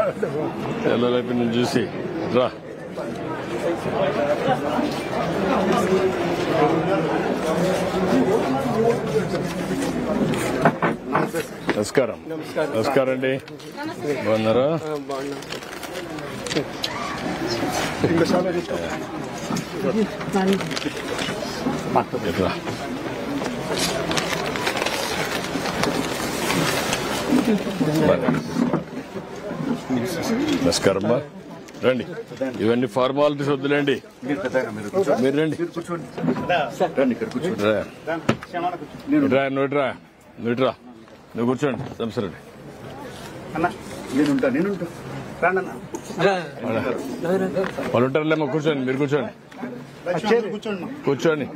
ఎల్లవైపు నుంచి చూసి రా. నమస్కారం. నమస్కారం అండి. బాగున్నారా? నమస్కారం. రండి. ఇవన్నీ ఫార్మాలిటీస్ వద్దులేండి. మీరు రండి. నువ్వురా నువ్వు కూర్చోండి. సంసరండి. వాళ్ళు ఉంటారులేమో. కూర్చోండి. మీరు కూర్చోండి. కూర్చోండి.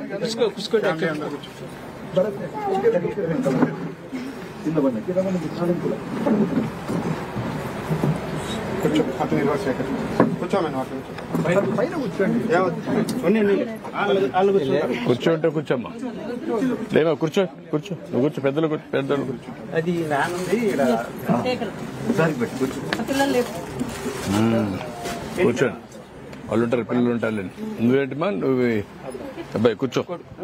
కూర్చోంటే కూర్చోమ్మా. లేమా కూర్చో. నువ్వు కూర్చో. పెద్దలు కూర్చో. కూర్చోండి. వాళ్ళు ఉంటారు, పిల్లలు ఉంటారు. నువ్వేంటిమా? నువ్వు అబ్బాయి కూర్చో.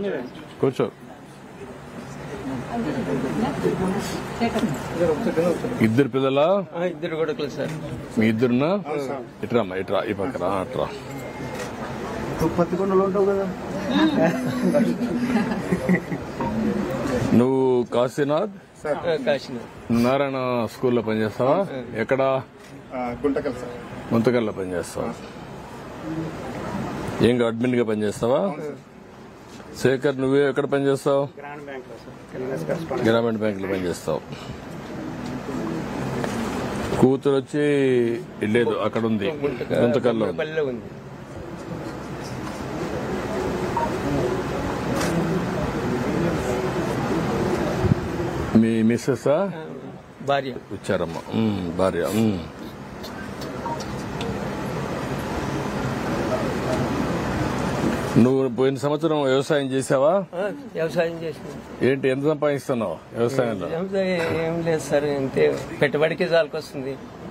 ఇద్దరు పిల్లలా? ఇద్దరు కొడుకులు సార్. మీ ఇద్దరున్నా? ఇట్రామ్మా. ఈ పక్కన అట్రా. నువ్వు కాశీనాథ్ నారాయణ స్కూల్లో పనిచేస్తావా? ఎక్కడ? గుంతకల్లో పనిచేస్తావా? ఏం అడ్మిన్ గా పనిచేస్తావా? శేఖర్ నువ్వే ఎక్కడ పనిచేస్తావు? గ్రామీణ బ్యాంక్ లో పనిచేస్తావు. కూతురు వచ్చి లేదు, అక్కడ ఉంది, గుంతకల్లో ఉంది. మీ మిస్సెస్ భార్య వచ్చారమ్మా? భార్య. నువ్వు పోయిన సంవత్సరం వ్యవసాయం చేసావా? వ్యవసాయం చేసిన. ఏంటి, ఎంత సంపాదిస్తున్నావు వ్యవసాయంలో? ఏం లేదు సార్, అంతే. పెట్టుబడికి చాలకొస్తుంది.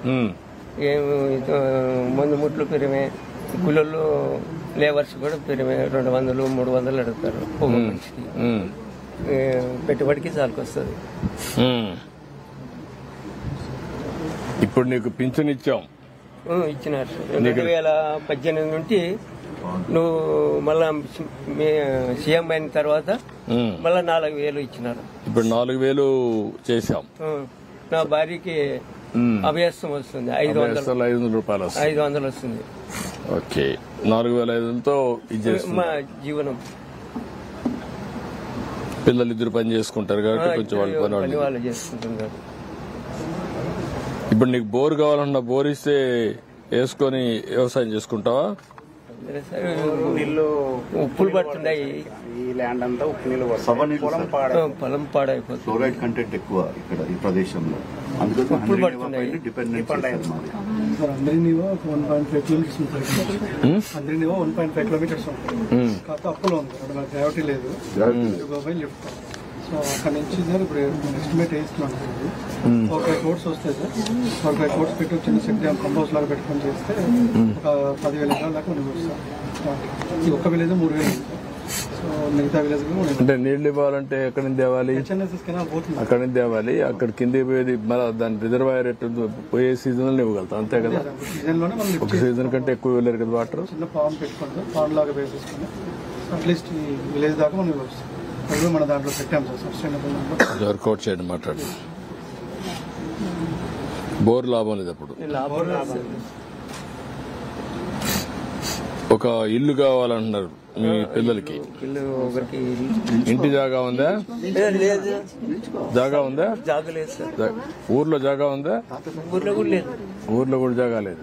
ముందు ముట్లు పెరిమే, కూలీలు లేబర్స్ కూడా పెరిమే 200, 300 అడుగుతారు ఒక మనిషికి. పెట్టుబడికి చాలకొస్తుంది. ఇప్పుడు నీకు పింఛన్ ఇచ్చాం. ఇచ్చినారు 2018 నుండి. నువ్వు మళ్ళా సీఎం అయిన తర్వాత మళ్ళా 4,000 ఇచ్చినారు. ఇప్పుడు 4,000 చేశాం. నా భార్యకి అభ్యాసం వస్తుంది 500 రూపాయలు. 500 వస్తుంది. ఓకే, 4,500తో మా జీవనం. పిల్లలు ఇద్దరు పని చేసుకుంటారు కాబట్టి కొంచెం వాళ్ళు చేసుకుంటున్నారు. ఇప్పుడు నీకు బోర్ కావాలన్నా బోర్ ఇస్తే వేసుకొని వ్యవసాయం చేసుకుంటావా? ఉప్పులు పడుతున్నాయి. ఈ ల్యాండ్ అంతా ఉప్పు నీళ్ళు పొలం పాడైపోతుంది. ఫ్లోరైడ్ కంటెంట్ ఎక్కువ ఇక్కడ ఈ ప్రదేశంలో, అందుకని ఉప్పులు పడుతున్నాయి. అందరినీవో 1.5 కిలోమీటర్స్ ఉంటుంది. అందరినీవో 1.5 కిలోమీటర్స్ ఉంటుంది. కాకపోతే అప్పులో ఉంది, గ్రావిటీ లేదు. లిఫ్ట్. సో అక్కడ నుంచి సార్ ఇప్పుడు ఎస్టిమేట్ వేస్తున్నాను. 45 crores వస్తాయి సార్. 45 crores పెట్టి చిన్న సెట్ కంపోజ్ లాగా పెట్టుకొని చేస్తే ఒక 10,000 ఎకరాల దాకా ఉంది సార్. ఈ ఒక్క విలేజ్ 3,000 ఉంది. సో మిగతా విలేజ్ అంటే నీళ్లు ఇవ్వాలంటే ఎక్కడి నుంచి తేవాలి? అక్కడి నుంచి తేవాలి. అక్కడ కింద పోయేది మళ్ళీ దాని రిజర్వాయర్ పోయే సీజన్ లో ఇవ్వగలుగుతాం, అంతే కదా? సీజన్ లోనే మనం ఒక సీజన్ కంటే ఎక్కువ వెళ్ళారు కదా వాటర్. చిన్న పాండ్ పెట్టుకుంటాం, పాండ్ లాగా వేసేసుకుని అట్లీస్ట్ ఈ విలేజ్ దాకా మనం ఇవ్వచ్చు. మన దాంట్లో పెట్టాం సార్ సస్టైనబుల్. వర్కౌట్ చేయండి. మాట్లాడు. బోర్ లాభం లేదు అప్పుడు. ఒక ఇల్లు కావాలంటున్నారు మీ పిల్లలకి. ఇంటి జాగా ఉందా? జాగా ఉందా? ఊర్లో జాగా ఉందా? ఊర్లో కూడా జాగా లేదు.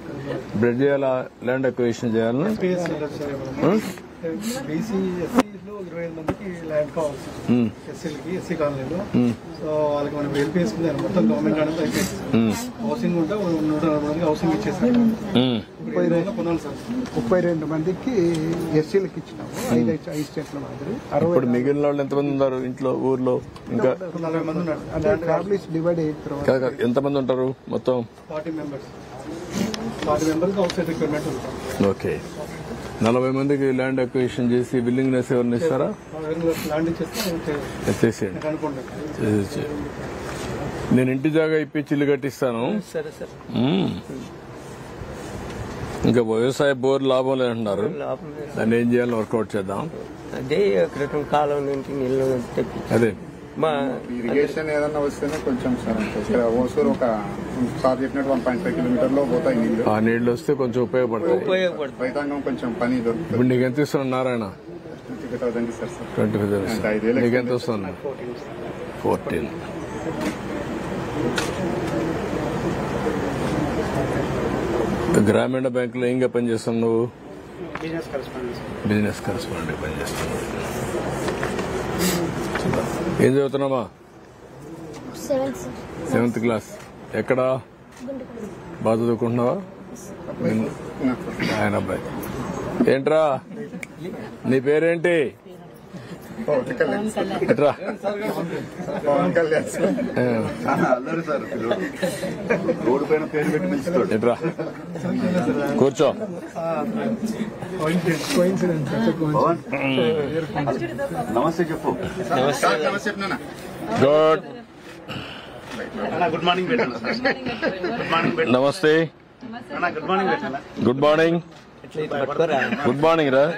బ్రెడ్ చేయాలా? ల్యాండ్ అక్విజిషన్ చేయాలన్నా? 25 మందికి ల్యాండ్ కావాలి ఎస్సీలకి, ఎస్సీ కాలనీలో. సో వాళ్ళకి మనం హెల్ప్ చేసుకున్నారు. మొత్తం గవర్నమెంట్ అనేది అయిపోయింది. హౌసింగ్ ఉంటే 140 మందికి హౌసింగ్ ఇచ్చేసారు. 32 మందికి ఎస్సీలకు ఇచ్చినాము. 5 స్టేట్ల మాదిరి. ఇప్పుడు మిగిలిన వాళ్ళు ఎంతమంది ఉన్నారు ఇంట్లో ఊర్లో? ఇంకా 40 మంది ఉన్నారు. అంటే ఫ్యామిలీస్ డివైడ్ అయిన తర్వాత కాదు, ఎంతమంది ఉంటారు మొత్తం? 40 మెంబర్స్ అవుట్ సైడ్ రిక్వైర్మెంట్ ఉంటాం. ఓకే, 40 మందికి ల్యాండ్ అక్విజిషన్ చేసి విల్లింగ్నెస్ ఎవరిని ఇస్తారా? ల్యాండ్ ఇచ్చేస్తే చేసేయండి. అనుకుంటాం. నేను ఇంటి జాగా ఇప్పించి ఇల్లు కట్టిస్తాను. సరే సార్. ఇంకా వ్యవసాయ బోర్ లాభం లేదంటున్నారు. లాభం లేదు. దాన్ని ఏం చేయాలో వర్కౌట్ చేద్దాం. అదే క్రితం కాలం నుంచి నీళ్ళు తెప్పి అదే మా ఇరిగేషన్ ఏదన్నా వస్తేనే కొంచెం సార్ అంటే ఇక్కడ ఓసూరు ఒక సార్ చెప్పినట్టు 1.5 కిలోమీటర్లో పోతాయి నీళ్లు. ఆ నీళ్లు వస్తే కొంచెం ఉపయోగపడతాయి. ఉపయోగపడుతుంది. రైతాంగం కొంచెం పని దొరుకుతుంది. ఇప్పుడు నీకు ఎంత ఇస్తున్నాను నారాయణ? 25,000 ఇస్తారు సార్. 25,000. అంటే 5,000 నీకు ఎంత వస్తుంది? 14. గ్రామీణ బ్యాంకులో ఏంగా పనిచేస్తావు నువ్వు? బిజినెస్ కరెస్పాండెంట్ పనిచేస్తున్నావు. ఏం చదువుతున్నావా? 7th class. ఎక్కడా? బాగా చదువుకుంటున్నావా? ఆయన అబ్బాయి. ఏంట్రా నీ పేరేంటి? ఎట్రా? పవన్ కళ్యాణ్ సార్. అల్లరి సార్ పిల్లలు. రోడ్డు పైన పేరు పెట్టి పిలుచుకోండి. ఎట్రా కూర్చో. పవన్ నమస్తే చెప్పు. సార్ నమస్తే నాన్న. గుడ్ గుడ్ మార్నింగ్ పెట్టాను సార్. గుడ్ మార్నింగ్ పెట్టాను. నమస్తే. గుడ్ మార్నింగ్ పెట్టాను. Good morning. గుడ్ మార్నింగ్ రా.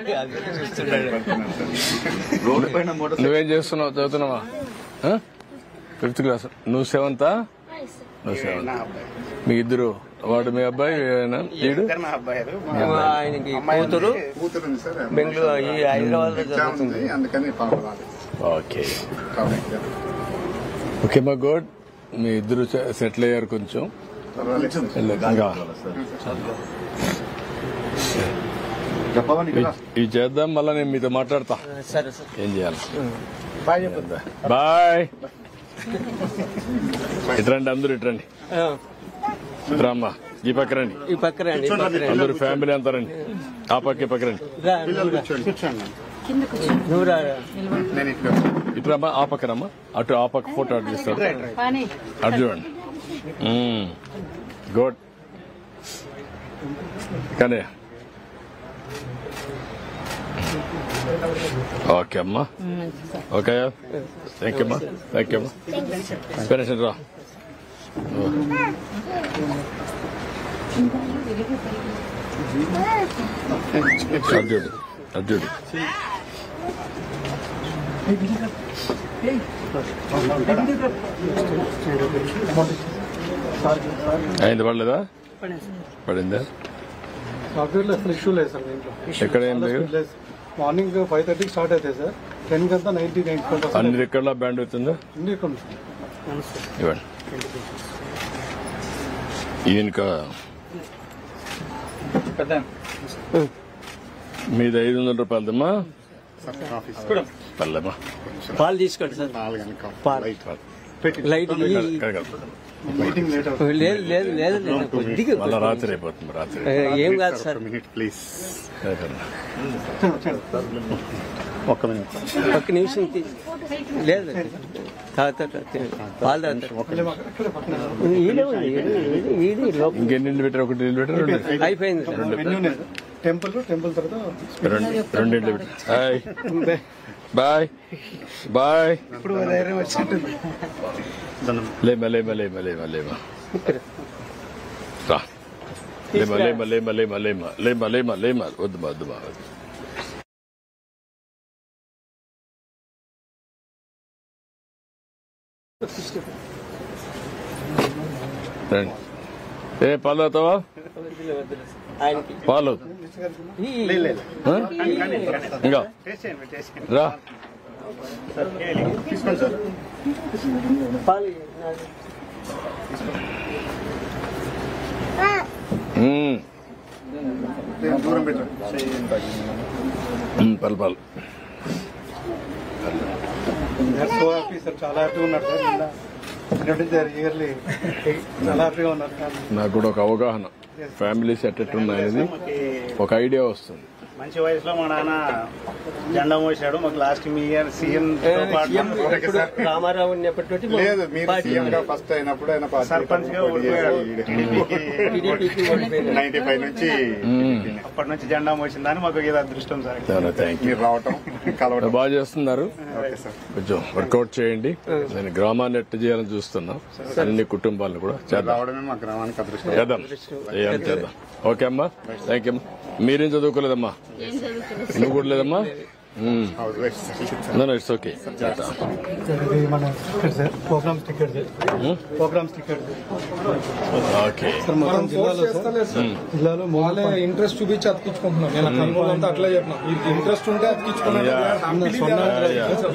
రోడ్డు పైన మోటార్ నువ్వేం చేస్తున్నావు? చదువుతున్నావా? 5th class. నువ్వు 7th? నువ్వు 7th. మీ ఇద్దరు, వాడు మీ అబ్బాయి వీడు నా అబ్బాయి ఆయనకి కూతురు కూతురుంది సార్. బెంగళూరు ఈ హైదరాబాద్ లో ఎగ్జామ్ ఉంది అందుకని పాప రాలేదు. ఓకే కాబట్టి ఓకే మా గుడ్. మీ ఇద్దరు సెటిల్ అయ్యారు కొంచెం. ఇంకా చెప్పవని కదా. ఇది చేద్దాం, మళ్ళీ నేను మీతో మాట్లాడతా. సరే సార్. ఏం చేయాలి? బాయ్. ఇట్రండి, అందరూ ఇట్రండి. ఇట్రమ్మా, ఈ పక్క రండి. ఈ పక్క రండి, ఈ పక్క రండి. అందరూ ఫ్యామిలీ అంతా రండి. ఆ పక్క ఈ పక్క రండి. రా, కూర్చోండి. నువ్వు రా. నేను ఇక్కడ ఇట్రమ్మా, ఆ పక్క రమ్మా. అటు ఆ పక్క ఫోటో అటు తీస్తారు. అటు చూడండి. గుడ్. కానీ ఓకే అమ్మా. ఓకే, థ్యాంక్ యూ అమ్మా. థ్యాంక్ యూ అమ్మా. పేరెంట్స్ రా. అర్జుడు అర్జుడు అయింది. పడలేదా? పడిందా? సాఫ్ట్వేర్ లో అసలు ఇష్యూ లేదు సార్ దీంట్లో. ఎక్కడ ఏం లేదు. మార్నింగ్ 5:30 స్టార్ట్ అవుతాయి సార్. 10 కంతా 90-95% అన్ని రికార్డుల బ్యాండ్ అవుతుందా? అన్ని ఇక్కడ ఉంది. ఇవ్వండి. ఈయనక మీది 500 రూపాయలదమ్మా. పర్లేమ్మా. పాలు తీసుకోండి సార్. పాలు లైట్ మీటింగ్ లేట్ అవుతుంది. లేదు లేదు లేదు లేదు కొద్దిగా మళ్ళా రాత్రి అయిపోతుంది. రాత్రి ఏం కాదు సార్. ప్లీజ్ ఒక్క మినిట్. ఒక్క నిమిషం లేదు తాగుతారు, పాలు తాగుతారు. ఈడే ఉంది, ఈడే లోపల ఇంకెన్ని నీళ్ళు పెట్టారు? ఒకటి నీళ్ళు పెట్టారు, రెండు అయిపోయింది సార్. టెంపుల్ తర్వాత రెండు నీళ్ళు పెట్టారు. Hi bye bye. ఇప్పుడు ధైర్యం వచ్చింటుంది. లేమా లేమా లేమా లేమా లేమా రా. లేమా లేమా లేమా లేమా లేమా లేమా లేమా లేమా వద్దుమా వద్దుమా. రండి. ఏ పాలు అవుతావా? ఆయనకి పాలు ఇంకా రా. తీసుకోండి సార్. పాలు దూరం పెట్టండి. పాలు పాలు సో హ్యాపీ సార్, చాలా హ్యాపీగా ఉన్నారు సార్. ఇయర్లీ చాలా హ్యాపీగా ఉన్నారు సార్. నాకు కూడా ఒక అవగాహన ఫ్యామిలీస్ ఎట్టెట్టున్నాయనేది ఒక ఐడియా వస్తుంది. మంచి వయసులో మా నాన్న జెండా మోసాడు. మాకు లాస్ట్ మీ ఇయర్ సీఎం రామారావు ఉన్నప్పటి నుండి లేదు, మీరు సీఎం గా ఫస్ట్ అయినప్పుడు ఆయన సర్పంచ్ గా ఓడిపోయాడు. టీడీపీకి ఓడిపోయింది. 95 నుంచి అప్పటి నుంచి జెండా మోసిందని మాకు ఇది అదృష్టం సార్. చాలా థ్యాంక్ యూ. మీరు రావటం కలవటం బాగా చేస్తున్నారు. Okay sir. కొంచెం వర్కౌట్ చేయండి. నేను గ్రామాన్ని ఎట్ట చేయాలని చూస్తున్నాం. అన్ని కుటుంబాలను కూడా చేద్దాం రావడమే మా గ్రామానికి అదృష్టం. చేద్దాం ఏం చేద్దాం. ఓకే అమ్మా, థ్యాంక్ యూ అమ్మా. మీరేం చదువుకోలేదమ్మా? నువ్వు కూడా లేదమ్మా? It's okay. సార్ ఇది మన ticket sir, programs ticket sir, programs ticket okay. Sir. మొత్తం జిల్లాలో వాళ్ళే ఇంట్రెస్ట్ చూపించి అతికించుకుంటున్నాం. నేను కర్నూలు అంతా అట్లా చెప్పినా, ఇంట్రెస్ట్ ఉంటే అతికించుకున్నాను.